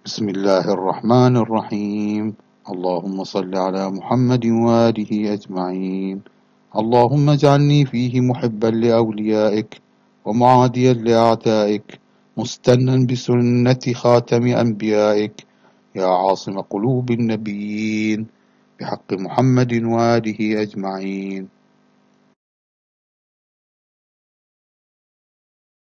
بسم الله الرحمن الرحيم. اللهم صل على محمد وآله أجمعين. اللهم اجعلني فيه محبا لأوليائك ومعاديا لأعدائك مستنا بسنة خاتم أنبيائك يا عاصم قلوب النبيين بحق محمد وآله أجمعين.